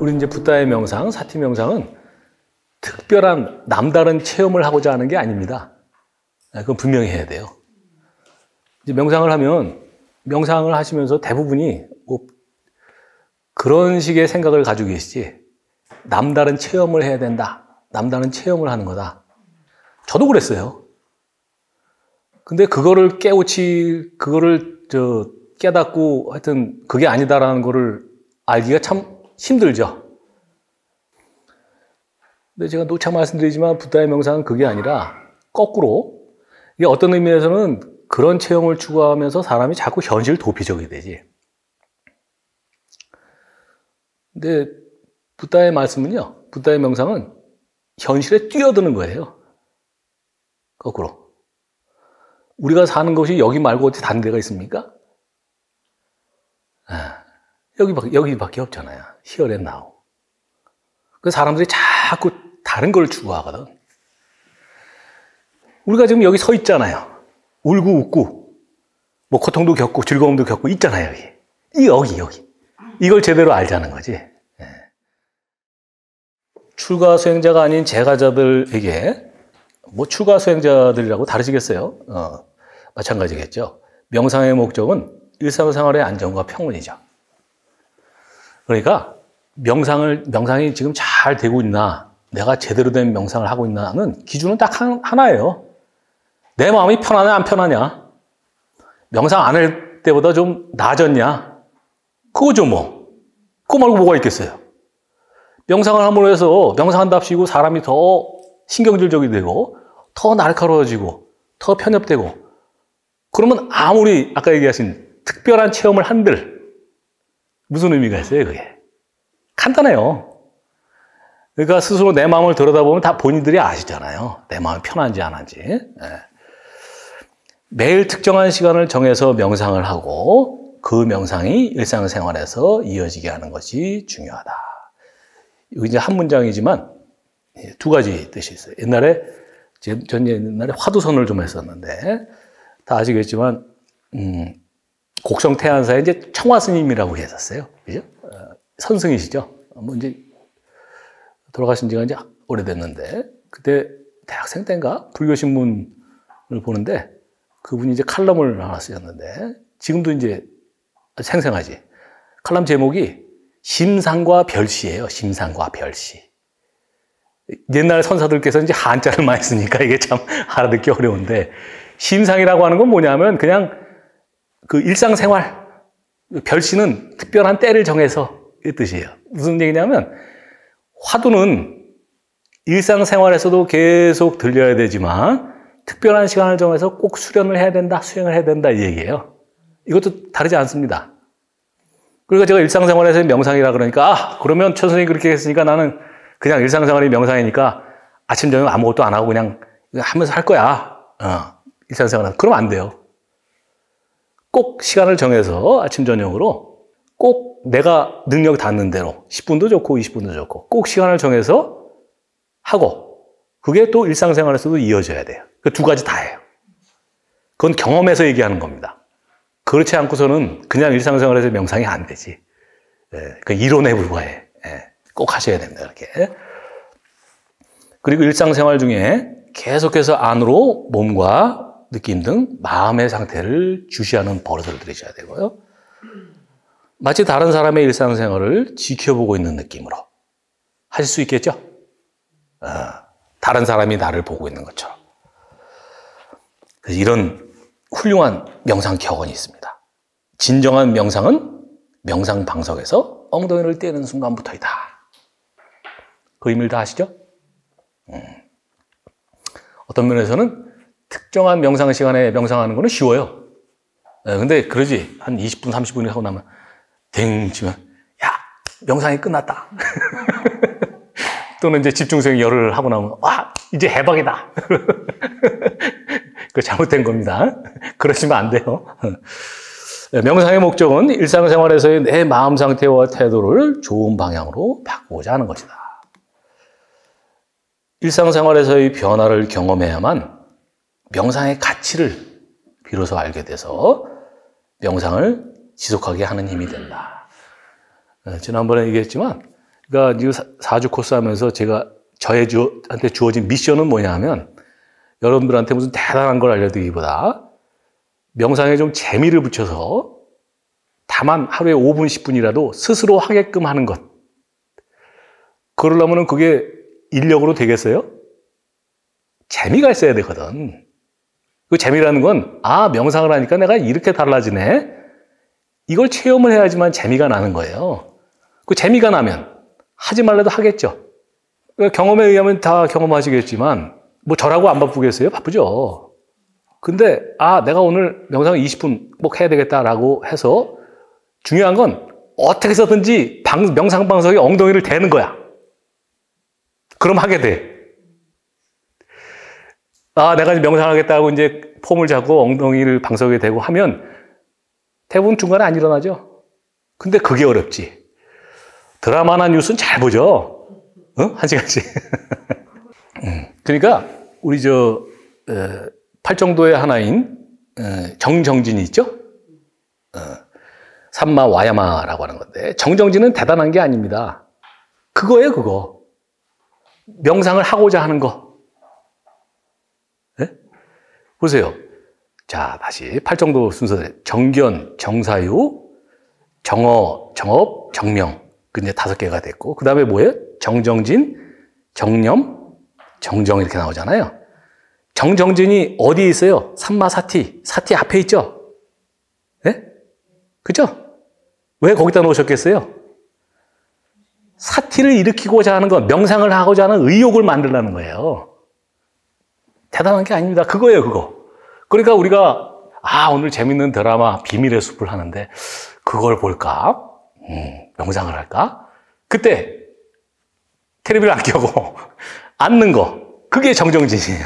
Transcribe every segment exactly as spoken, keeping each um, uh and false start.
우리 이제 붓다의 명상, 사티 명상은 특별한 남다른 체험을 하고자 하는 게 아닙니다. 그건 분명히 해야 돼요. 이제 명상을 하면, 명상을 하시면서 대부분이 뭐 그런 식의 생각을 가지고 계시지, 남다른 체험을 해야 된다. 남다른 체험을 하는 거다. 저도 그랬어요. 근데 그거를 깨우치, 그거를 저 깨닫고 하여튼 그게 아니다라는 거를 알기가 참 힘들죠. 근데 제가 노차 말씀드리지만 붓다의 명상은 그게 아니라 거꾸로, 이게 어떤 의미에서는 그런 체험을 추구하면서 사람이 자꾸 현실 도피적이 되지. 근데 붓다의 말씀은요, 붓다의 명상은 현실에 뛰어드는 거예요. 거꾸로. 우리가 사는 것이 여기 말고 어디 다른 데가 있습니까? 아, 여기밖에, 여기밖에 없잖아요. Here and now. 그 사람들이 자꾸 다른 걸 추구하거든. 우리가 지금 여기 서 있잖아요. 울고 웃고, 뭐 고통도 겪고 즐거움도 겪고 있잖아요, 여기. 이 여기, 여기. 이걸 제대로 알자는 거지. 예. 출가 수행자가 아닌 제가자들에게, 뭐 출가 수행자들이라고 다르시겠어요? 어, 마찬가지겠죠. 명상의 목적은 일상생활의 안정과 평온이죠. 그러니까 명상을, 명상이 지금 잘 되고 있나, 내가 제대로 된 명상을 하고 있나는 기준은 딱 한, 하나예요. 내 마음이 편하냐 안 편하냐, 명상 안 할 때보다 좀 나아졌냐, 그거죠 뭐. 그거 말고 뭐가 있겠어요. 명상을 함으로 해서 명상한답시고 사람이 더 신경질적이 되고 더 날카로워지고 더 편협되고, 그러면 아무리 아까 얘기하신 특별한 체험을 한들 무슨 의미가 있어요, 그게? 간단해요. 그러니까 스스로 내 마음을 들여다보면 다 본인들이 아시잖아요. 내 마음이 편한지 안 한지. 네. 매일 특정한 시간을 정해서 명상을 하고 그 명상이 일상생활에서 이어지게 하는 것이 중요하다. 이거 이제 한 문장이지만 두 가지 뜻이 있어요. 옛날에, 전 옛날에 화두선을 좀 했었는데, 다 아시겠지만, 음, 곡성 태안사에 이제 청화스님이라고 계셨어요. 그죠? 어, 선승이시죠. 뭐 이제 돌아가신 지가 이제 오래됐는데, 그때 대학생 때인가? 불교신문을 보는데, 그분이 이제 칼럼을 하나 쓰셨는데, 지금도 이제 생생하지. 칼럼 제목이 심상과 별시예요. 심상과 별시. 옛날 선사들께서 이제 한자를 많이 쓰니까 이게 참 알아듣기 어려운데, 심상이라고 하는 건 뭐냐면 그냥 그 일상생활, 별시는 특별한 때를 정해서 이 뜻이에요. 무슨 얘기냐면, 화두는 일상생활에서도 계속 들려야 되지만 특별한 시간을 정해서 꼭 수련을 해야 된다, 수행을 해야 된다, 이 얘기예요. 이것도 다르지 않습니다. 그러니까 제가 일상생활에서 명상이라 그러니까, 아, 그러면 최 선생님이 그렇게 했으니까 나는 그냥 일상생활이 명상이니까 아침, 저녁 아무것도 안 하고 그냥 하면서 할 거야. 어, 일상생활은. 그러면 안 돼요. 꼭 시간을 정해서 아침, 저녁으로 꼭 내가 능력 닿는 대로 십 분도 좋고 이십 분도 좋고 꼭 시간을 정해서 하고, 그게 또 일상생활에서도 이어져야 돼요. 그 두 가지 다 해요. 그건 경험에서 얘기하는 겁니다. 그렇지 않고서는 그냥 일상생활에서 명상이 안 되지. 예, 그 이론에 불과해. 예, 꼭 하셔야 됩니다, 이렇게. 그리고 일상생활 중에 계속해서 안으로 몸과 느낌 등 마음의 상태를 주시하는 버릇을 들이셔야 되고요. 마치 다른 사람의 일상생활을 지켜보고 있는 느낌으로 하실 수 있겠죠? 어, 다른 사람이 나를 보고 있는 것처럼. 그래서 이런 훌륭한 명상 격언이 있습니다. 진정한 명상은 명상 방석에서 엉덩이를 떼는 순간부터이다. 그 의미를 다 아시죠? 음. 어떤 면에서는 특정한 명상 시간에 명상하는 거는 쉬워요. 네, 근데 그러지. 한 이십 분, 삼십 분 하고 나면 댕 치면, 야, 명상이 끝났다. 또는 이제 집중수행 열을 하고 나면, 와, 이제 해방이다. 그거 잘못된 겁니다. 그러시면 안 돼요. 명상의 목적은 일상생활에서의 내 마음 상태와 태도를 좋은 방향으로 바꾸고자 하는 것이다. 일상생활에서의 변화를 경험해야만 명상의 가치를 비로소 알게 돼서 명상을 지속하게 하는 힘이 된다. 지난번에 얘기했지만 그러니까 이 사 주 코스 하면서 제가 저의 주한테 주어진 미션은 뭐냐 하면 여러분들한테 무슨 대단한 걸 알려드리기보다 명상에 좀 재미를 붙여서 다만 하루에 오 분, 십 분이라도 스스로 하게끔 하는 것. 그러려면 그게 인력으로 되겠어요? 재미가 있어야 되거든. 그 재미라는 건, 아, 명상을 하니까 내가 이렇게 달라지네? 이걸 체험을 해야지만 재미가 나는 거예요. 그 재미가 나면 하지 말라도 하겠죠. 경험에 의하면 다 경험하시겠지만, 뭐 저라고 안 바쁘겠어요? 바쁘죠. 근데, 아, 내가 오늘 명상을 이십 분 꼭 해야 되겠다라고 해서 중요한 건 어떻게 해서든지 방, 명상 방석에 엉덩이를 대는 거야. 그럼 하게 돼. 아, 내가 명상하겠다고 이제 폼을 잡고 엉덩이를 방석에 대고 하면 대부분 중간에 안 일어나죠. 근데 그게 어렵지. 드라마나 뉴스는 잘 보죠. 어? 한 시간씩. 그러니까 우리 저 에, 팔정도의 하나인 에, 정정진이 있죠. 어, 삼마 와야마라고 하는 건데 정정진은 대단한 게 아닙니다. 그거예요, 그거. 명상을 하고자 하는 거. 네? 보세요. 자, 다시 팔정도 순서대로 정견, 정사유, 정어, 정업, 정명. 그 이제 다섯 개가 됐고 그 다음에 뭐예요? 정정진, 정념, 정정 이렇게 나오잖아요. 정정진이 어디에 있어요? 삼마사티, 사티 앞에 있죠? 네? 그죠? 왜 거기다 놓으셨겠어요? 사티를 일으키고자 하는 건 명상을 하고자 하는 의욕을 만들라는 거예요. 대단한 게 아닙니다. 그거예요, 그거. 그러니까 우리가 아, 오늘 재밌는 드라마 비밀의 숲을 하는데 그걸 볼까? 음, 명상을 할까? 그때 텔레비를 안 켜고 앉는 거. 그게 정정진이에요.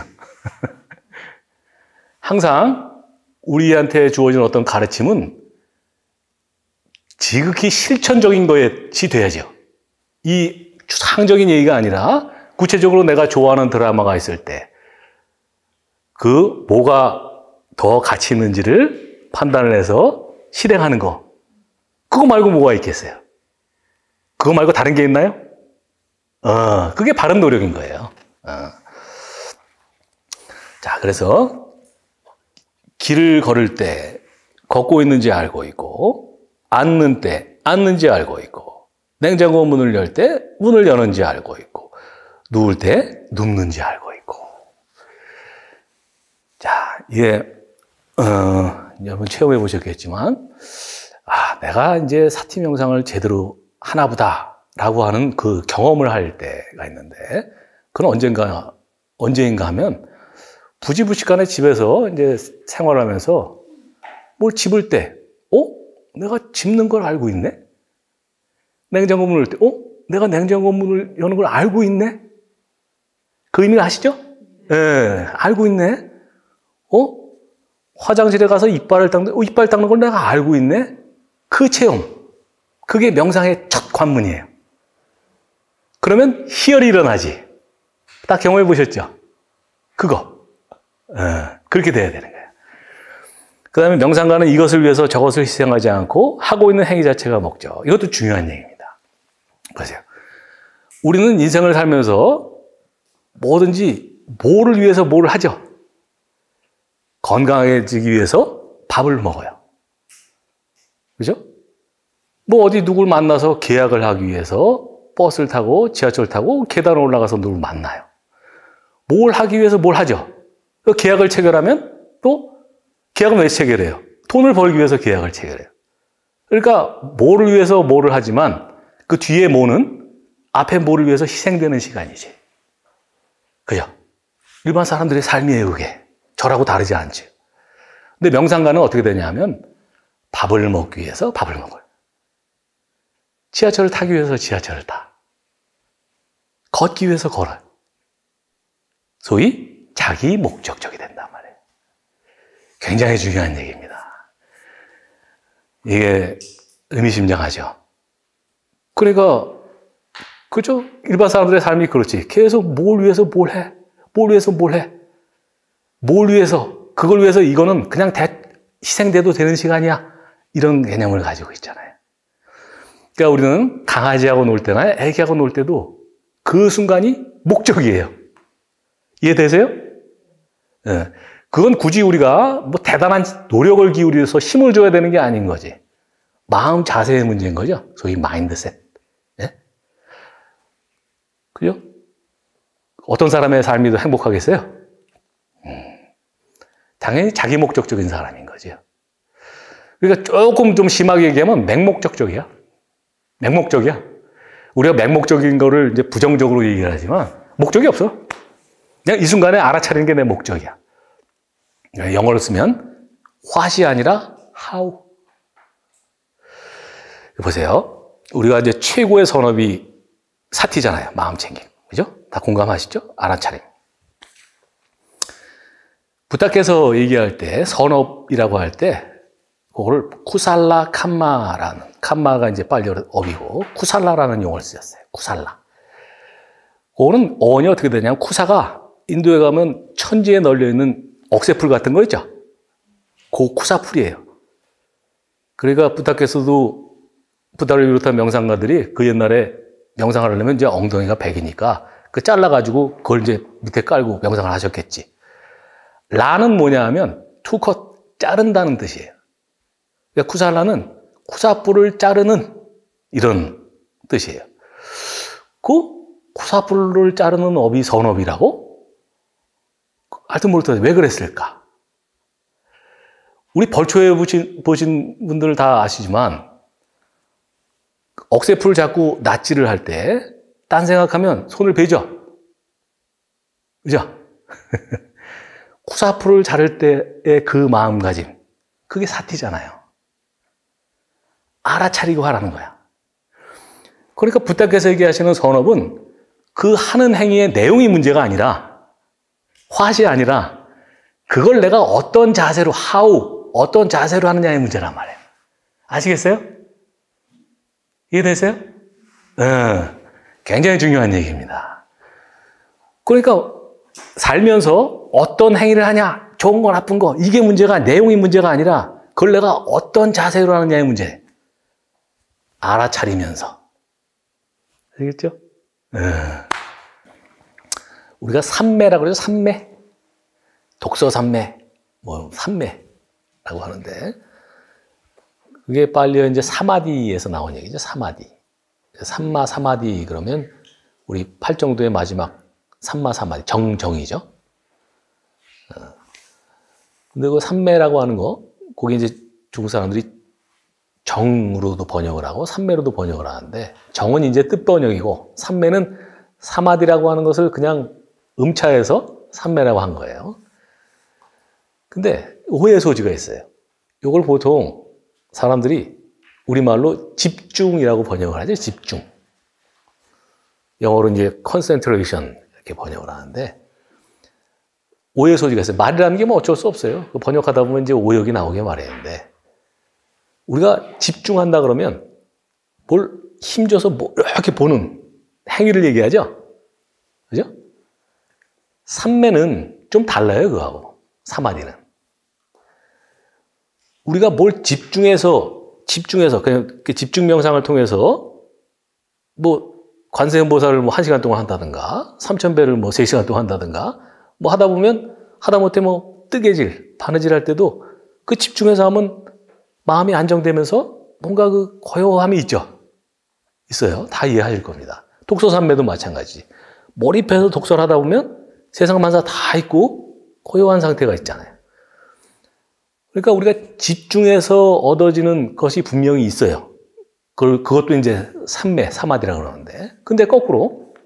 항상 우리한테 주어진 어떤 가르침은 지극히 실천적인 것이 돼야죠. 이 추상적인 얘기가 아니라 구체적으로 내가 좋아하는 드라마가 있을 때 그 뭐가 더 가치 있는지를 판단을 해서 실행하는 거. 그거 말고 뭐가 있겠어요? 그거 말고 다른 게 있나요? 어, 그게 바른 노력인 거예요. 어. 자, 그래서 길을 걸을 때 걷고 있는지 알고 있고, 앉는 때 앉는지 알고 있고, 냉장고 문을 열 때 문을 여는지 알고 있고, 누울 때 눕는지 알고 있고. 자, 이게 어, 여러분 체험해 보셨겠지만, 아, 내가 이제 사티 명상을 제대로 하나 보다라고 하는 그 경험을 할 때가 있는데, 그건 언젠가, 언제인가 하면, 부지부식간에 집에서 이제 생활하면서 뭘 집을 때, 어? 내가 집는 걸 알고 있네? 냉장고 문을 열 때, 어? 내가 냉장고 문을 여는 걸 알고 있네? 그 의미를 아시죠? 예, 네, 알고 있네? 어? 화장실에 가서 이빨을 닦는, 어, 이빨 닦는 걸 내가 알고 있네? 그 체험. 그게 명상의 첫 관문이에요. 그러면 희열이 일어나지. 딱 경험해 보셨죠? 그거. 어, 그렇게 돼야 되는 거예요. 그 다음에 명상가는 이것을 위해서 저것을 희생하지 않고 하고 있는 행위 자체가 목적. 이것도 중요한 얘기입니다. 보세요. 우리는 인생을 살면서 뭐든지 뭐를 위해서 뭐를 하죠. 건강해지기 위해서 밥을 먹어요. 그죠? 뭐 어디 누굴 만나서 계약을 하기 위해서 버스를 타고 지하철 타고 계단 올라가서 누굴 만나요. 뭘 하기 위해서 뭘 하죠? 그 계약을 체결하면 또 계약은 왜 체결해요? 돈을 벌기 위해서 계약을 체결해요. 그러니까 뭐를 위해서 뭐를 하지만 그 뒤에 뭐는 앞에 뭐를 위해서 희생되는 시간이지. 그죠? 일반 사람들의 삶이에요, 그게. 저라고 다르지 않죠. 근데 명상가는 어떻게 되냐면 밥을 먹기 위해서 밥을 먹어요. 지하철을 타기 위해서 지하철을 타. 걷기 위해서 걸어요. 소위 자기 목적적이 된단 말이에요. 굉장히 중요한 얘기입니다. 이게 의미심장하죠. 그러니까 그죠? 일반 사람들의 삶이 그렇지. 계속 뭘 위해서 뭘 해? 뭘 위해서 뭘 해? 뭘 위해서? 그걸 위해서 이거는 그냥 대, 희생돼도 되는 시간이야. 이런 개념을 가지고 있잖아요. 그러니까 우리는 강아지하고 놀 때나 애기하고 놀 때도 그 순간이 목적이에요. 이해되세요? 예. 그건 굳이 우리가 뭐 대단한 노력을 기울여서 힘을 줘야 되는 게 아닌 거지. 마음 자세의 문제인 거죠. 소위 마인드셋. 예? 그죠? 어떤 사람의 삶이 더 행복하겠어요? 음, 당연히 자기 목적적인 사람인 거죠. 그러니까 조금 좀 심하게 얘기하면 맹목적적이야. 맹목적이야. 우리가 맹목적인 거를 이제 부정적으로 얘기를 하지만 목적이 없어. 그냥 이 순간에 알아차리는 게 내 목적이야. 영어로 쓰면 what이 아니라 how. 보세요. 우리가 이제 최고의 선업이 사티잖아요. 마음 챙김. 그죠? 다 공감하시죠? 알아차림. 부탁해서 얘기할 때, 선업이라고 할 때, 그거를 쿠살라 캄마라는, 캄마가 이제 빨리어이고, 쿠살라라는 용어를 쓰셨어요. 쿠살라. 그거는 어원이 어떻게 되냐면, 쿠사가 인도에 가면 천지에 널려있는 억새풀 같은 거 있죠? 그 쿠사풀이에요. 그러니까 부탁해서도 부탁을 비롯한 명상가들이 그 옛날에 명상을 하려면 이제 엉덩이가 백이니까 그 잘라가지고 그걸 이제 밑에 깔고 명상을 하셨겠지. 라는 뭐냐 하면 투컷, 자른다는 뜻이에요. 그러니까 쿠살라는 쿠사뿔을 자르는 이런 뜻이에요. 그 쿠사뿔을 자르는 업이 선업이라고? 하여튼 모르겠어요. 왜 그랬을까? 우리 벌초에 보신, 보신 분들 다 아시지만 억새풀 잡고 낫지를 할 때 딴 생각하면 손을 베죠? 그죠? 쿠사풀을 자를 때의 그 마음가짐, 그게 사티잖아요. 알아차리고 하라는 거야. 그러니까 부탁해서 얘기하시는 선업은 그 하는 행위의 내용이 문제가 아니라, what이 아니라 그걸 내가 어떤 자세로, how, 어떤 자세로 하느냐의 문제란 말이에요. 아시겠어요? 이해되세요? 네, 굉장히 중요한 얘기입니다. 그러니까 살면서 어떤 행위를 하냐, 좋은 거 나쁜 거, 이게 문제가, 내용이 문제가 아니라 그걸 내가 어떤 자세로 하느냐의 문제. 알아차리면서. 아시겠죠? 네. 우리가 삼매라고 그러죠. 삼매. 독서 삼매, 뭐 삼매라고 하는데 그게 빨리 이제 사마디에서 나온 얘기죠. 사마디. 삼마 사마디 그러면 우리 팔정도의 마지막 삼마 사마디, 정정이죠. 어. 근데 그 삼매라고 하는 거, 그게 이제 중국 사람들이 정으로도 번역을 하고 삼매로도 번역을 하는데, 정은 이제 뜻 번역이고 삼매는 사마디라고 하는 것을 그냥 음차해서 삼매라고 한 거예요. 근데 오해의 소지가 있어요. 이걸 보통 사람들이 우리말로 집중이라고 번역을 하죠. 집중. 영어로 이제 concentration 이렇게 번역을 하는데, 오해의 소지가 있어요. 말이라는 게 뭐 어쩔 수 없어요. 번역하다 보면 이제 오역이 나오게 마련인데, 우리가 집중한다 그러면 뭘 힘줘서 뭐 이렇게 보는 행위를 얘기하죠. 그죠? 삼매는 좀 달라요, 그거하고. 사마디는. 우리가 뭘 집중해서, 집중해서, 그냥 집중 명상을 통해서, 뭐, 관세음보살을 뭐 한 시간 동안 한다든가, 삼천배를 뭐 세 시간 동안 한다든가, 뭐 하다 보면, 하다 못해 뭐 뜨개질, 바느질 할 때도 그 집중해서 하면 마음이 안정되면서 뭔가 그 고요함이 있죠. 있어요. 다 이해하실 겁니다. 독서삼매도 마찬가지. 몰입해서 독서를 하다 보면 세상 만사 다 있고 고요한 상태가 있잖아요. 그러니까 우리가 집중해서 얻어지는 것이 분명히 있어요. 그걸, 그것도 이제 삼매, 사마디라고 그러는데. 근데 거꾸로,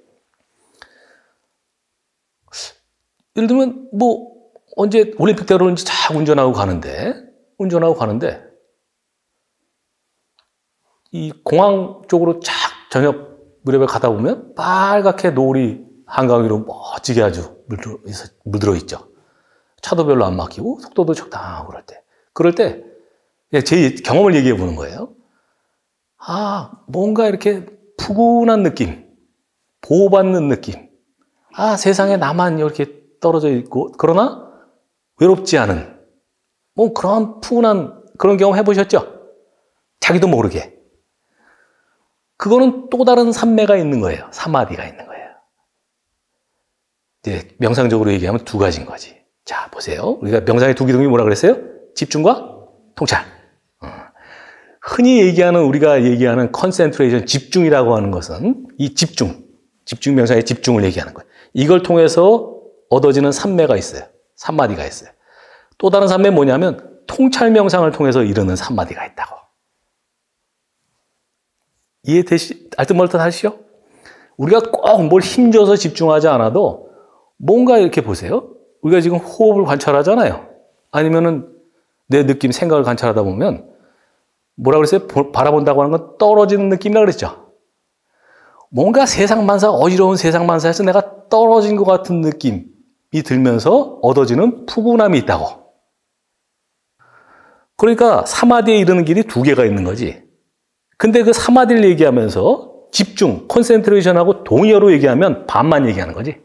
예를 들면, 뭐, 언제 올림픽대로는 쫙 운전하고 가는데, 운전하고 가는데, 이 공항 쪽으로 쫙 저녁 무렵에 가다 보면 빨갛게 노을이 한강 위로 멋지게 아주 물들어, 물들어 있죠. 차도 별로 안 막히고 속도도 적당하고 그럴 때. 그럴 때 제 경험을 얘기해 보는 거예요. 아, 뭔가 이렇게 푸근한 느낌, 보호받는 느낌. 아, 세상에 나만 이렇게 떨어져 있고, 그러나 외롭지 않은, 뭐 그런 푸근한 그런 경험 해보셨죠? 자기도 모르게. 그거는 또 다른 삼매가 있는 거예요. 사마디가 있는 거예요. 이제 명상적으로 얘기하면 두 가지인 거지. 자, 보세요. 우리가 명상의 두 기둥이 뭐라 그랬어요? 집중과 통찰. 어. 흔히 얘기하는, 우리가 얘기하는 컨센트레이션, 집중이라고 하는 것은 이 집중, 집중 명상의 집중을 얘기하는 거예요. 이걸 통해서 얻어지는 삼매가 있어요. 삼마디가 있어요. 또 다른 삼매는 뭐냐면 통찰 명상을 통해서 이루는 삼마디가 있다고. 이해되시, 알듯말듯 하시죠? 우리가 꼭 뭘 힘줘서 집중하지 않아도 뭔가 이렇게 보세요. 우리가 지금 호흡을 관찰하잖아요. 아니면은 내 느낌, 생각을 관찰하다 보면 뭐라 그랬어요? 바라본다고 하는 건 떨어지는 느낌이라고 그랬죠. 뭔가 세상만사, 어지러운 세상만사에서 내가 떨어진 것 같은 느낌이 들면서 얻어지는 푸근함이 있다고. 그러니까 사마디에 이르는 길이 두 개가 있는 거지. 근데 그 사마디를 얘기하면서 집중, 컨센트레이션하고 동의어로 얘기하면 반만 얘기하는 거지.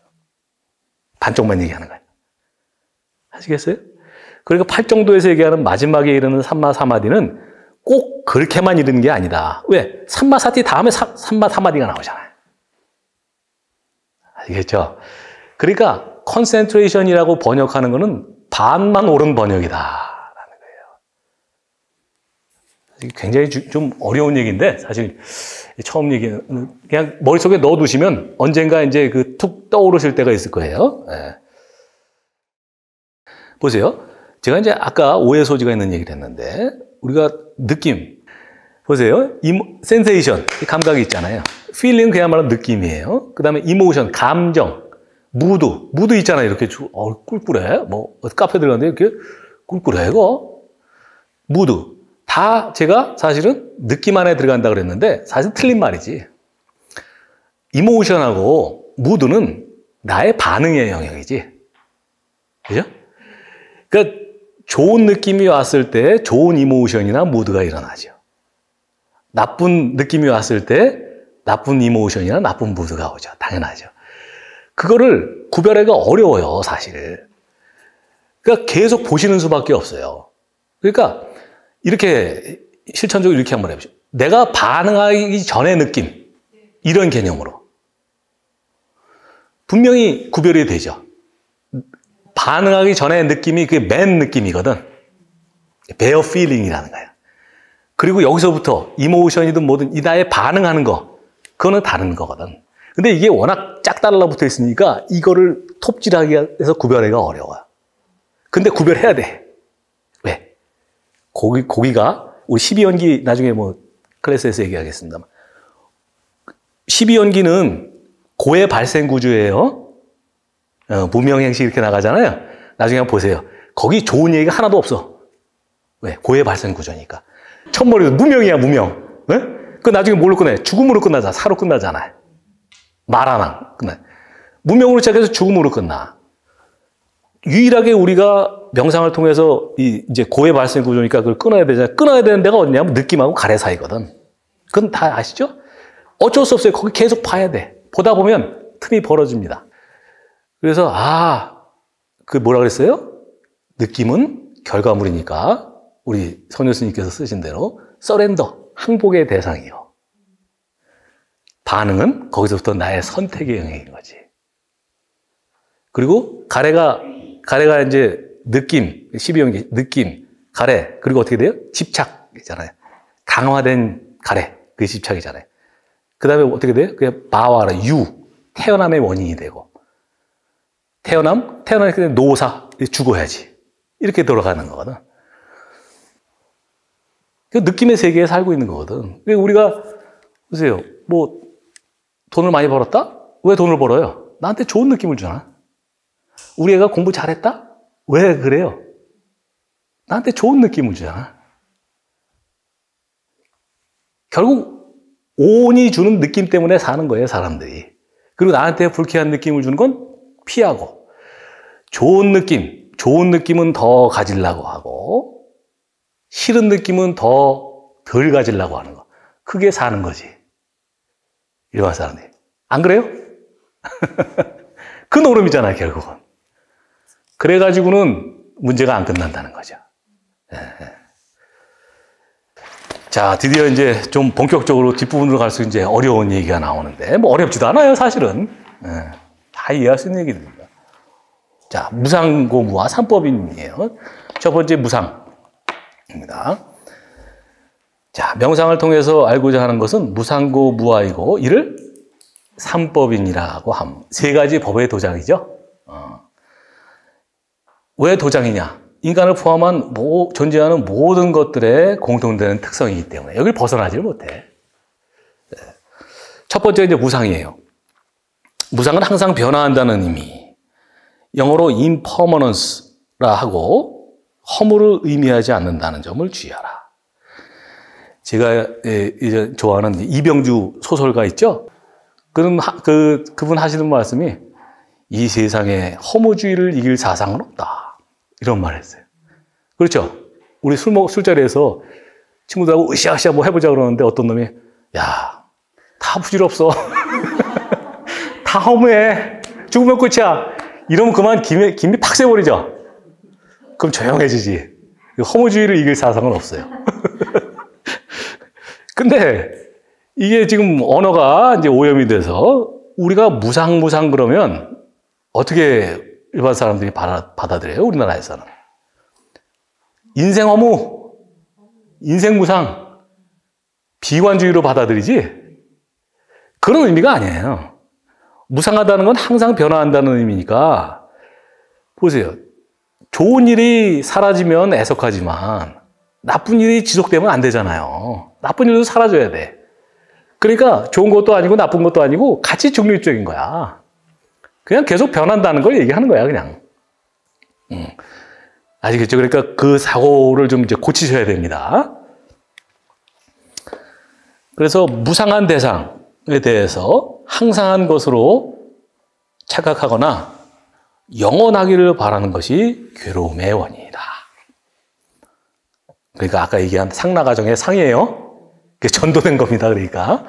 반쪽만 얘기하는 거예요. 아시겠어요? 그러니까 팔정도에서 얘기하는 마지막에 이르는 삼마 사마디는 꼭 그렇게만 이르는 게 아니다. 왜? 삼마 사티 다음에 사, 삼마 사마디가 나오잖아요. 아시겠죠? 그러니까 컨센트레이션이라고 번역하는 거는 반만 옳은 번역이다. 굉장히 좀 어려운 얘기인데, 사실 처음 얘기는 그냥 머릿속에 넣어두시면 언젠가 이제 그 툭 떠오르실 때가 있을 거예요. 네. 보세요. 제가 이제 아까 오해 소지가 있는 얘기를 했는데, 우리가 느낌, 보세요. 센세이션, 감각이 있잖아요. 필링은 그야말로 느낌이에요. 그 다음에 이모션, 감정, 무드, 무드 있잖아요. 이렇게 어, 꿀꿀해. 뭐 카페 들어갔는데 이렇게 꿀꿀해 이거. 무드. 다 제가 사실은 느낌 안에 들어간다 그랬는데 사실 틀린 말이지. 이모션하고 무드는 나의 반응의 영역이지. 그죠? 그러니까 좋은 느낌이 왔을 때 좋은 이모션이나 무드가 일어나죠. 나쁜 느낌이 왔을 때 나쁜 이모션이나 나쁜 무드가 오죠. 당연하죠. 그거를 구별하기가 어려워요, 사실. 그러니까 계속 보시는 수밖에 없어요. 그러니까 이렇게 실천적으로 이렇게 한번 해보죠. 내가 반응하기 전의 느낌, 이런 개념으로 분명히 구별이 되죠. 반응하기 전의 느낌이 그게 맨 느낌이거든. bare feeling이라는 거예요. 그리고 여기서부터 이모션이든 뭐든 이 나의 반응하는 거, 그거는 다른 거거든. 근데 이게 워낙 짝 달라붙어 있으니까 이거를 톱질하기 해서 구별하기가 어려워요. 근데 구별해야 돼. 왜? 고기, 고기가, 우리 십이연기 나중에 뭐 클래스에서 얘기하겠습니다만, 십이연기는 고의 발생 구조예요. 어, 무명행시 이렇게 나가잖아요. 나중에 한번 보세요. 거기 좋은 얘기가 하나도 없어. 왜? 고의 발생 구조니까. 첫머리도 무명이야, 무명. 네? 그 나중에 뭘로 끝내? 죽음으로 끝나잖아. 사로 끝나잖아요. 말 하나 끝나. 무명으로 시작해서 죽음으로 끝나. 유일하게 우리가 명상을 통해서 이 이제 고의 발생 구조니까 그걸 끊어야 되잖아요. 끊어야 되는 데가 어디냐면 느낌하고 가래 사이거든. 그건 다 아시죠? 어쩔 수 없어요. 거기 계속 봐야 돼. 보다 보면 틈이 벌어집니다. 그래서 아, 그 뭐라 그랬어요? 느낌은 결과물이니까 우리 선효 스님께서 쓰신 대로 서렌더, 항복의 대상이요. 반응은 거기서부터 나의 선택의 영역인 거지. 그리고 가래가 가래가 이제 느낌, 십이연기, 느낌, 가래, 그리고 어떻게 돼요? 집착이잖아요. 강화된 가래, 그게 집착이잖아요. 그 다음에 어떻게 돼요? 그게 바와라, 유, 태어남의 원인이 되고. 태어남, 태어나기 때문에 노사, 죽어야지. 이렇게 돌아가는 거거든. 그 느낌의 세계에 살고 있는 거거든. 우리가, 보세요. 뭐, 돈을 많이 벌었다? 왜 돈을 벌어요? 나한테 좋은 느낌을 주나? 우리 애가 공부 잘했다? 왜 그래요? 나한테 좋은 느낌을 주잖아. 결국 오온이 주는 느낌 때문에 사는 거예요, 사람들이. 그리고 나한테 불쾌한 느낌을 주는 건 피하고, 좋은 느낌, 좋은 느낌은 더 가지려고 하고, 싫은 느낌은 더 덜 가지려고 하는 거. 그게 사는 거지. 일반 사람들이. 안 그래요? 그 노름이잖아요, 결국은. 그래가지고는 문제가 안 끝난다는 거죠. 자, 드디어 이제 좀 본격적으로 뒷부분으로 갈수록 이제 어려운 얘기가 나오는데, 뭐 어렵지도 않아요, 사실은. 예, 다 이해할 수 있는 얘기입니다. 자, 무상고무와 삼법인이에요. 첫 번째 무상입니다. 자, 명상을 통해서 알고자 하는 것은 무상고무아이고, 이를 삼법인이라고 함. 세 가지 법의 도장이죠. 어. 왜 도장이냐? 인간을 포함한 모, 존재하는 모든 것들의 공통되는 특성이기 때문에 여기를 벗어나지를 못해. 첫 번째 이제 무상이에요. 무상은 항상 변화한다는 의미. 영어로 impermanence라 하고 허물을 의미하지 않는다는 점을 주의하라. 제가 이제 좋아하는 이병주 소설가 있죠? 그는 그 그분 하시는 말씀이 이 세상에 허무주의를 이길 사상은 없다. 이런 말을 했어요. 그렇죠? 우리 술 먹, 술자리에서 친구들하고 으쌰으쌰 뭐 해보자 그러는데 어떤 놈이, 야, 다 부질없어. 다 허무해. 죽으면 끝이야. 이러면 그만 김이, 김이 팍 새버리죠? 그럼 조용해지지. 허무주의를 이길 사상은 없어요. 근데 이게 지금 언어가 이제 오염이 돼서 우리가 무상무상 그러면 어떻게 일반 사람들이 받아, 받아들여요? 우리나라에서는. 인생 허무, 인생 무상, 비관주의로 받아들이지 그런 의미가 아니에요. 무상하다는 건 항상 변화한다는 의미니까 보세요. 좋은 일이 사라지면 애석하지만 나쁜 일이 지속되면 안 되잖아요. 나쁜 일도 사라져야 돼. 그러니까 좋은 것도 아니고 나쁜 것도 아니고 같이 중립적인 거야. 그냥 계속 변한다는 걸 얘기하는 거야, 그냥. 음. 아시겠죠? 그러니까 그 사고를 좀 이제 고치셔야 됩니다. 그래서 무상한 대상에 대해서 항상한 것으로 착각하거나 영원하기를 바라는 것이 괴로움의 원인이다. 그러니까 아까 얘기한 상나가정의 상이에요. 그게 전도된 겁니다. 그러니까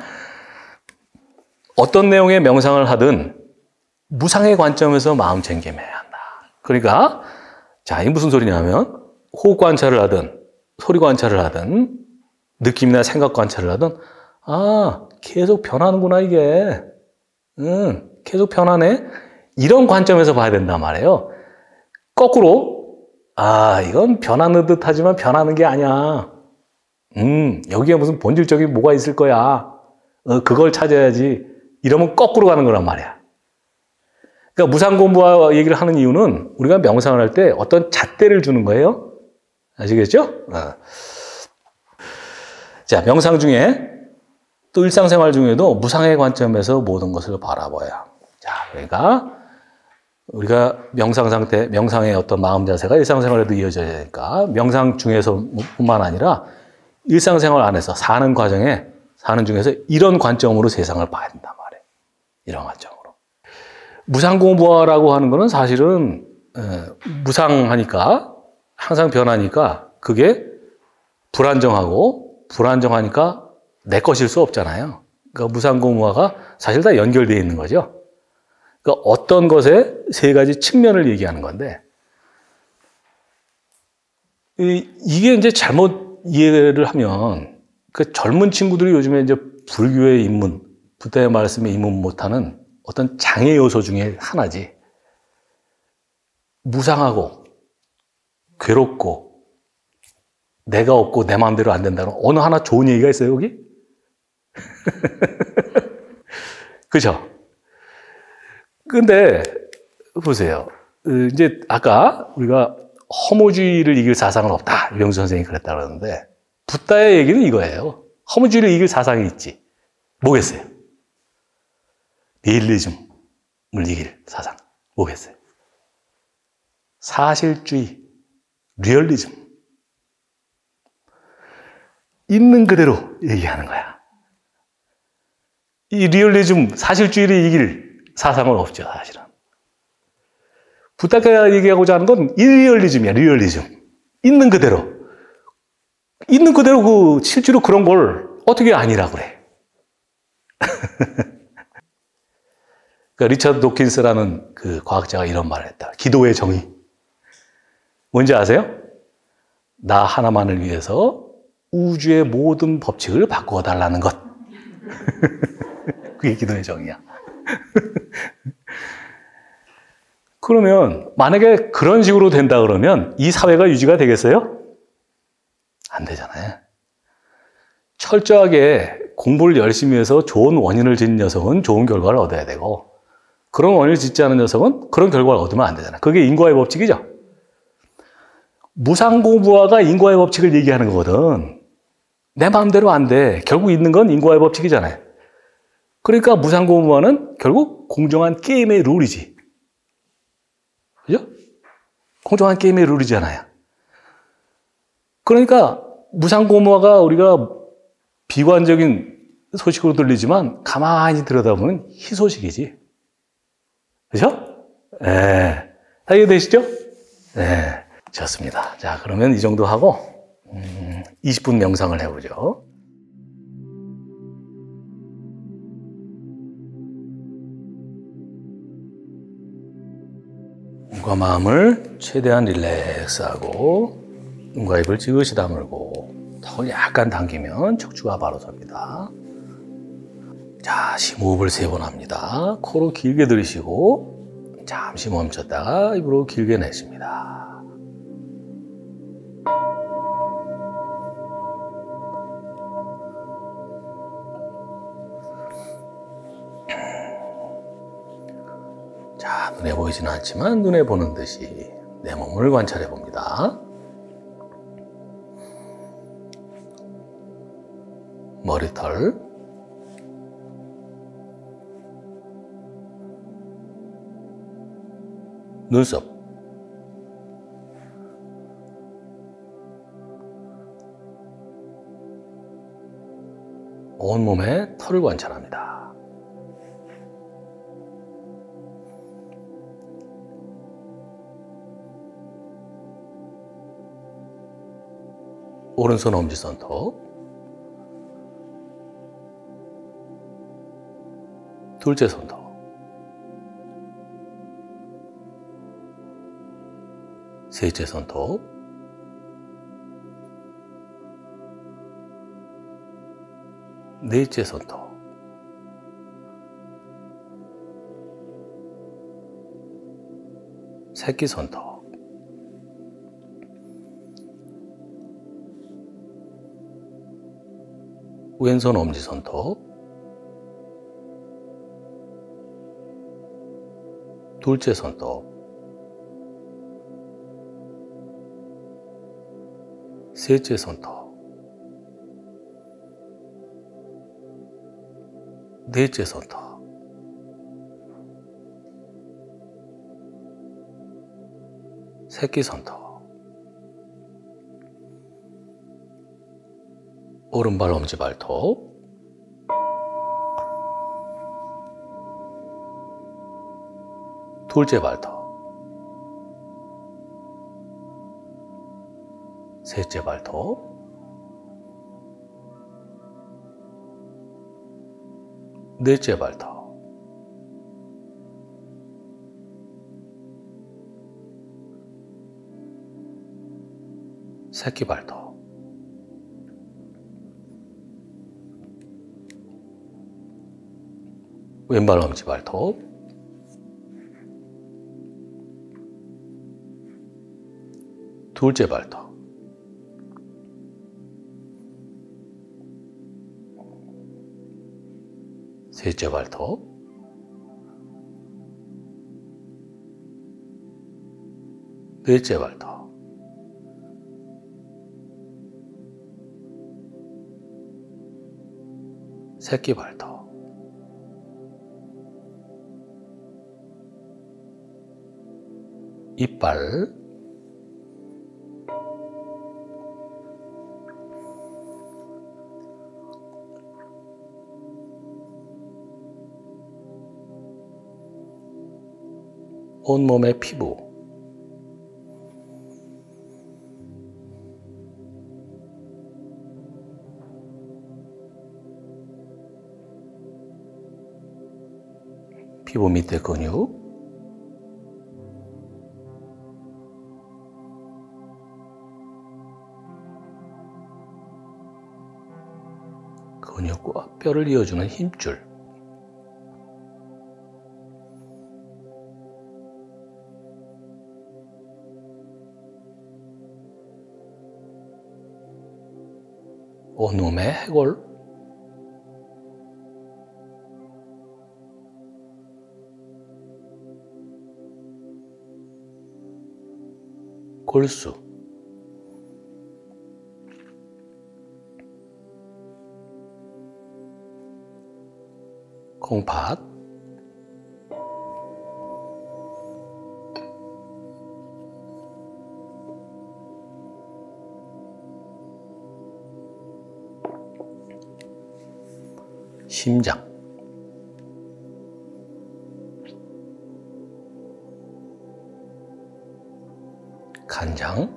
어떤 내용의 명상을 하든 무상의 관점에서 마음 챙김해야 한다. 그러니까 자, 이 무슨 소리냐면 호흡 관찰을 하든 소리 관찰을 하든 느낌이나 생각 관찰을 하든 아, 계속 변하는구나 이게. 응, 계속 변하네. 이런 관점에서 봐야 된단 말이에요. 거꾸로 아, 이건 변하는 듯 하지만 변하는 게 아니야. 음, 여기에 무슨 본질적인 뭐가 있을 거야. 어, 그걸 찾아야지. 이러면 거꾸로 가는 거란 말이야. 그러니까 무상고무와 얘기를 하는 이유는 우리가 명상을 할 때 어떤 잣대를 주는 거예요. 아시겠죠? 어. 자, 명상 중에 또 일상생활 중에도 무상의 관점에서 모든 것을 바라봐야. 자, 그러니까 우리가 명상 상태, 명상의 어떤 마음 자세가 일상생활에도 이어져야 되니까 명상 중에서뿐만 아니라 일상생활 안에서 사는 과정에 사는 중에서 이런 관점으로 세상을 봐야 된단 말이에요. 이런 관점으로. 무상고무라고 하는 거는 사실은 에, 무상하니까 항상 변하니까 그게 불안정하고 불안정하니까 내 것일 수 없잖아요. 그러니까 무상고무화가 사실 다 연결되어 있는 거죠. 그러니까 어떤 것의 세 가지 측면을 얘기하는 건데 이, 이게 이제 잘못 이해를 하면 그 젊은 친구들이 요즘에 이제 불교의 입문, 부다의 말씀에 입문 못하는 어떤 장애 요소 중에 하나지. 무상하고 괴롭고 내가 없고 내 마음대로 안 된다는 어느 하나 좋은 얘기가 있어요, 여기? 그죠? 근데 보세요. 이제 아까 우리가 허무주의를 이길 사상은 없다. 유병수 선생님이 그랬다 그러는데 붓다의 얘기는 이거예요. 허무주의를 이길 사상이 있지. 뭐겠어요? 니힐리즘을 이길 사상. 뭐겠어요? 사실주의, 리얼리즘. 있는 그대로 얘기하는 거야. 이 리얼리즘, 사실주의를 이길 사상은 없죠, 사실은. 붓다가 얘기하고자 하는 건 일리얼리즘이야, 리얼리즘. 있는 그대로. 있는 그대로 그, 실제로 그런 걸 어떻게 아니라고 그래. 그러니까 리처드 도킨스라는 그 과학자가 이런 말을 했다. 기도의 정의. 뭔지 아세요? 나 하나만을 위해서 우주의 모든 법칙을 바꾸어 달라는 것. 그게 기도의 정의야. 그러면 만약에 그런 식으로 된다 그러면 이 사회가 유지가 되겠어요? 안 되잖아요. 철저하게 공부를 열심히 해서 좋은 원인을 짓는 녀석은 좋은 결과를 얻어야 되고, 그런 원인을 짓지 않은 녀석은 그런 결과를 얻으면 안 되잖아요. 그게 인과의 법칙이죠. 무상고무화가 인과의 법칙을 얘기하는 거거든. 내 마음대로 안 돼. 결국 있는 건 인과의 법칙이잖아요. 그러니까 무상고무화는 결국 공정한 게임의 룰이지. 그죠? 공정한 게임의 룰이잖아요. 그러니까 무상고무화가 우리가 비관적인 소식으로 들리지만 가만히 들여다보면 희소식이지. 그죠? 예. 다 이해되시죠? 예. 좋습니다. 자, 그러면 이 정도 하고, 음, 이십 분 명상을 해보죠. 몸과 마음을 최대한 릴렉스하고, 눈과 입을 지그시 다물고, 턱을 약간 당기면 척추가 바로 섭니다. 자, 심호흡을 세 번 합니다. 코로 길게 들이쉬고 잠시 멈췄다가 입으로 길게 내쉽니다. 자, 눈에 보이지는 않지만 눈에 보는 듯이 내 몸을 관찰해 봅니다. 머리털, 눈썹, 온몸의 털을 관찰합니다. 오른손 엄지손톱, 둘째 손톱, 셋째 손톱, 넷째 손톱, 새끼 손톱, 왼손 엄지손톱, 둘째 손톱, 셋째 손톱, 넷째 손톱, 새끼 손톱, 오른발 엄지발톱, 둘째 발톱, 셋째 발톱, 넷째 발톱, 새끼 발톱, 왼발 엄지발톱, 둘째 발톱, 셋째 발톱, 넷째 발톱, 새끼 발톱, 이빨, 온몸의 피부, 피부 밑에 근육, 근육과 뼈를 이어주는 힘줄. 온몸의 해골. 골수. 콩팥. 심장. 간장.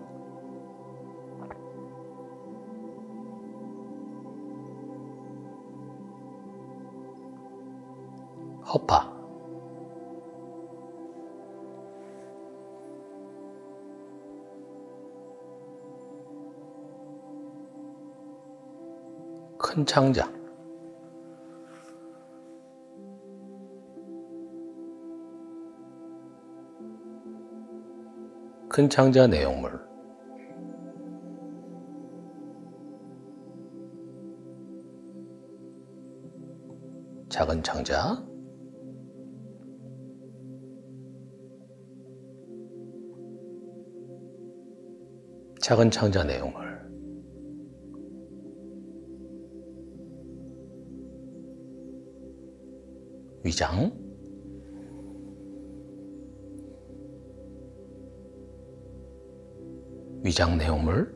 허파. 큰 창자. 큰 창자 내용물. 작은 창자. 작은 창자 내용물. 위장. 위장 내용물.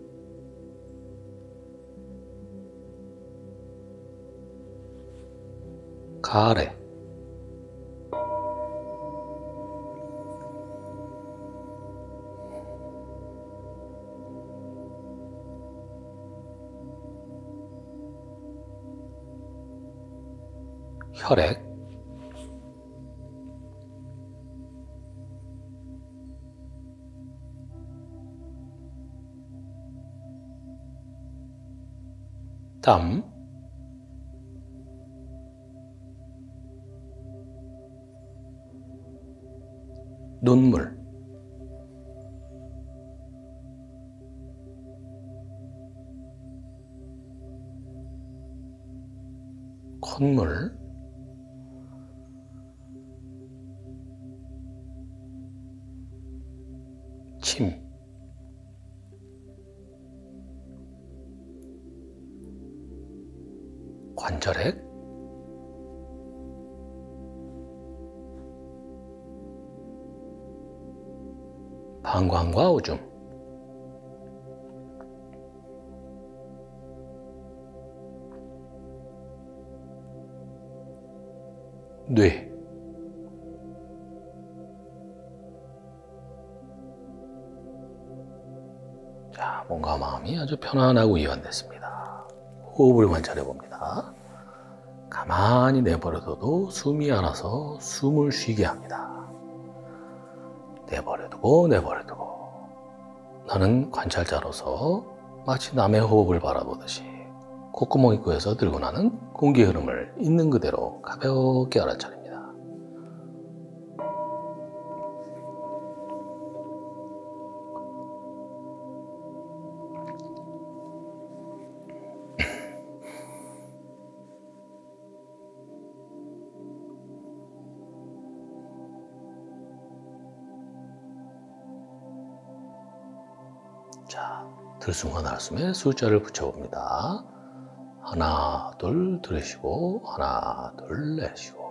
가래. 혈액. 땀. 눈물. 콧물. 침. 관절액. 방광과 오줌. 뇌. 자, 몸과 마음이 아주 편안하고 이완됐습니다. 호흡을 관찰해 봅니다. 가만히 내버려둬도 숨이 알아서 숨을 쉬게 합니다. 내버려두고 내버려두고. 나는 관찰자로서 마치 남의 호흡을 바라보듯이 콧구멍 입구에서 들고 나는 공기 흐름을 있는 그대로 가볍게 알아차립니다. 자, 들숨과 날숨에 숫자를 붙여봅니다. 하나, 둘, 들으시고, 하나, 둘, 내쉬고.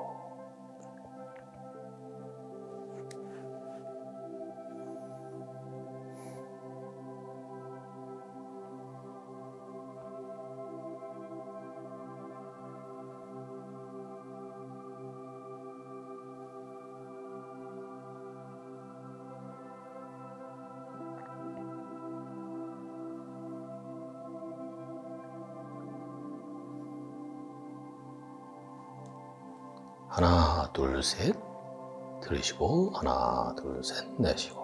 하나, 둘, 셋. 들으시고, 하나, 둘, 셋, 내쉬고.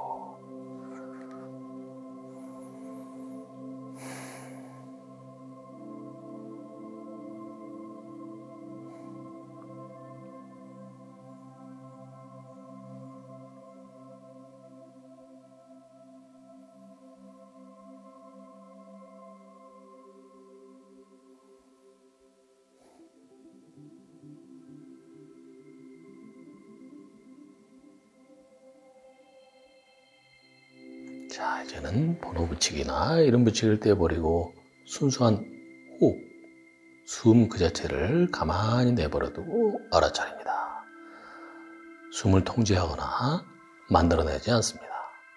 자, 이제는 번호 붙이기나 이름 붙이기를 떼어버리고 순수한 호흡, 숨 그 자체를 가만히 내버려두고 알아차립니다. 숨을 통제하거나 만들어내지 않습니다.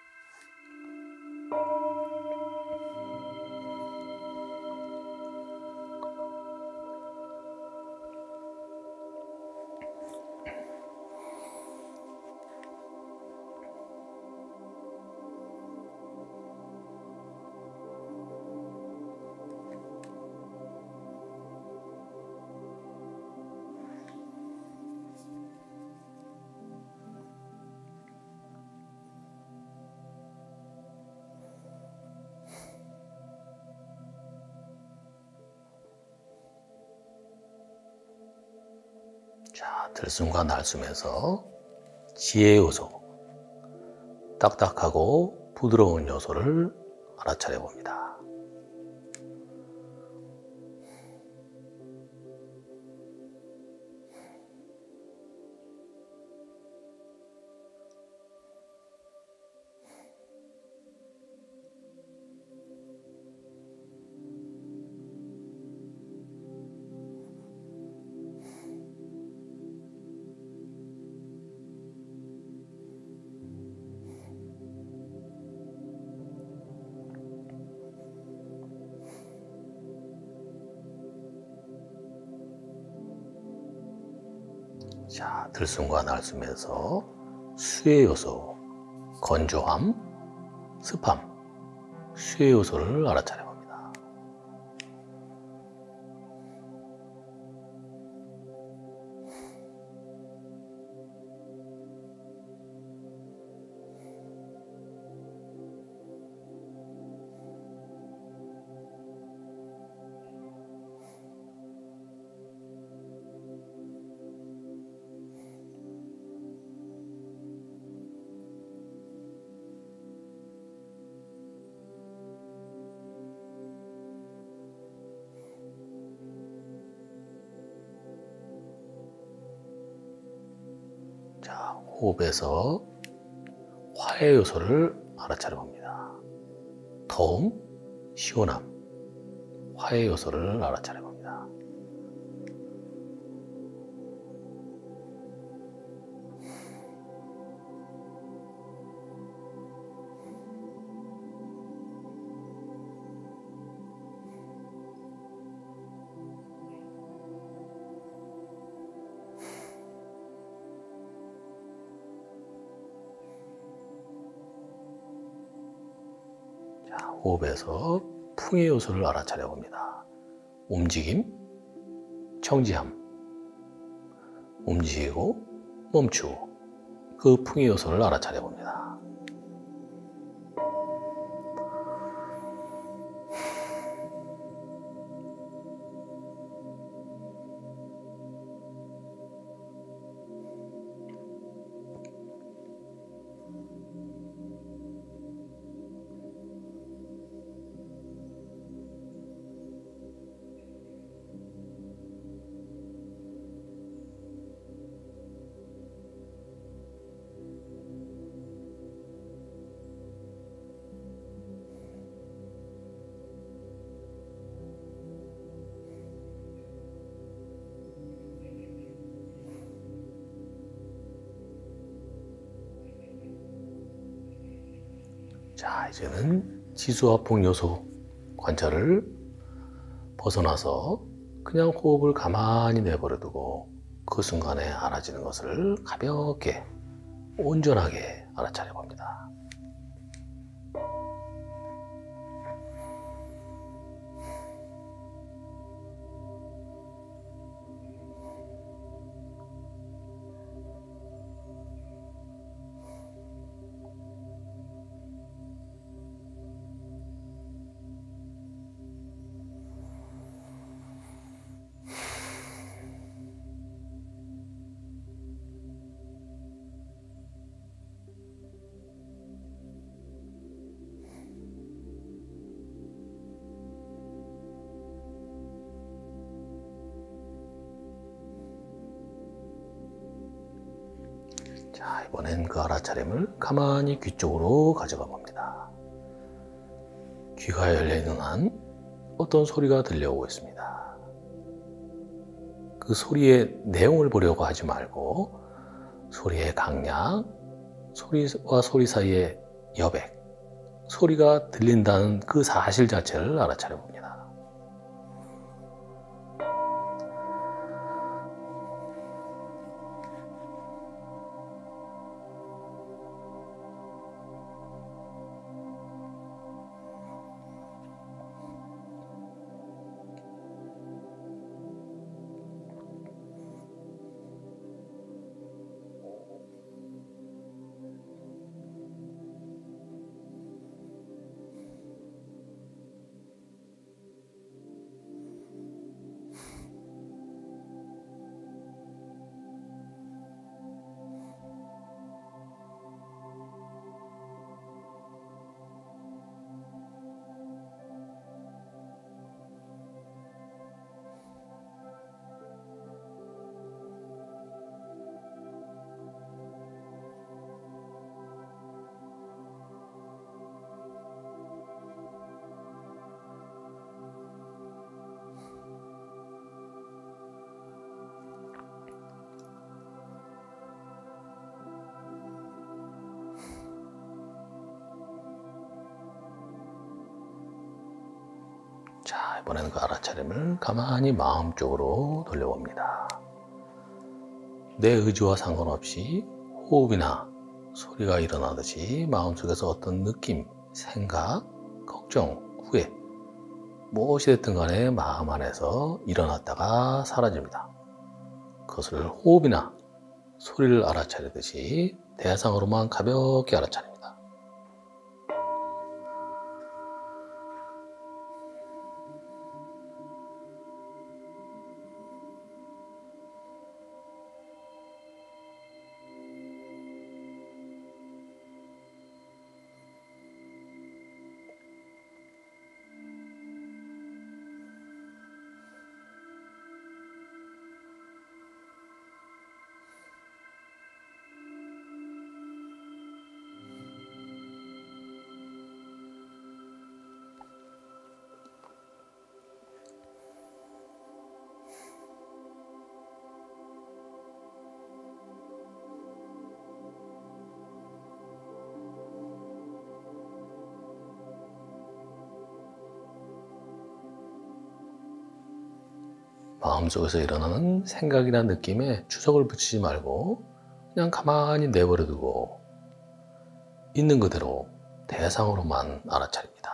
자, 들숨과 날숨에서 지혜 요소, 딱딱하고 부드러운 요소를 알아차려 봅니다. 자, 들숨과 날숨에서 수의 요소, 건조함, 습함, 수의 요소를 알아차려 봅니다. 자, 호흡에서 화의 요소를 알아차려 봅니다. 더움, 시원함, 화의 요소를 알아차려 봅니다. 자, 호흡에서 풍의 요소를 알아차려 봅니다. 움직임, 청지함, 움직이고 멈추고 그 풍의 요소를 알아차려 봅니다. 자, 이제는 지수화풍 요소 관찰을 벗어나서 그냥 호흡을 가만히 내버려두고 그 순간에 알아지는 것을 가볍게 온전하게 알아차려 봅니다. 자, 이번엔 그 알아차림을 가만히 귀 쪽으로 가져가 봅니다. 귀가 열려있는 한 어떤 소리가 들려오고 있습니다. 그 소리의 내용을 보려고 하지 말고 소리의 강약, 소리와 소리 사이의 여백, 소리가 들린다는 그 사실 자체를 알아차려 봅니다. 자, 이번에는 그 알아차림을 가만히 마음 쪽으로 돌려봅니다. 내 의지와 상관없이 호흡이나 소리가 일어나듯이 마음속에서 어떤 느낌, 생각, 걱정, 후회, 무엇이 됐든 간에 마음 안에서 일어났다가 사라집니다. 그것을 호흡이나 소리를 알아차리듯이 대상으로만 가볍게 알아차립니다. 마음속에서 일어나는 생각이나 느낌에 추석을 붙이지 말고 그냥 가만히 내버려 두고 있는 그대로 대상으로만 알아차립니다.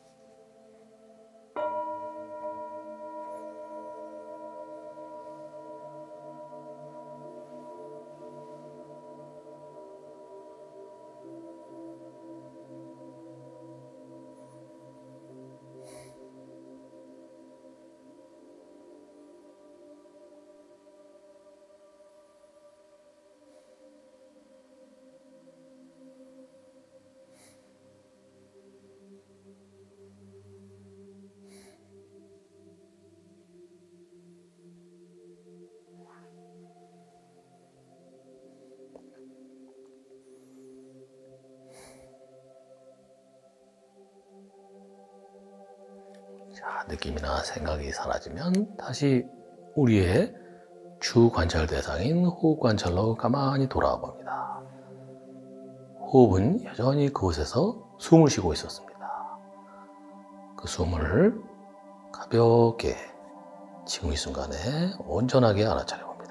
자, 느낌이나 생각이 사라지면 다시 우리의 주 관찰 대상인 호흡 관찰로 가만히 돌아와 봅니다. 호흡은 여전히 그곳에서 숨을 쉬고 있었습니다. 그 숨을 가볍게 지금 이 순간에 온전하게 알아차려 봅니다.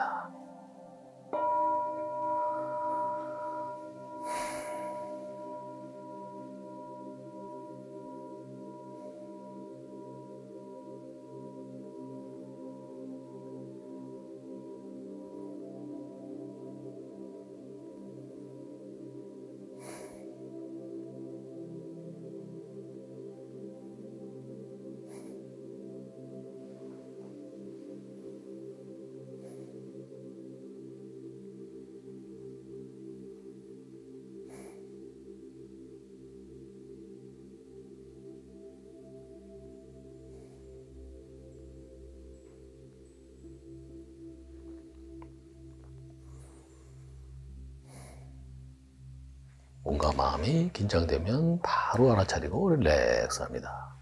몸과 마음이 긴장되면 바로 알아차리고 릴렉스합니다.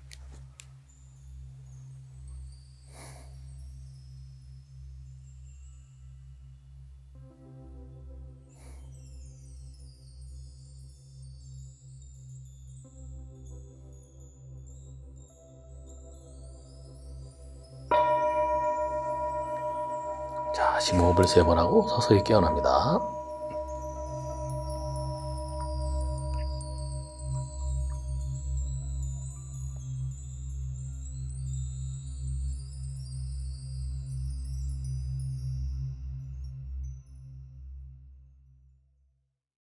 자, 심호흡을 세 번 하고 서서히 깨어납니다.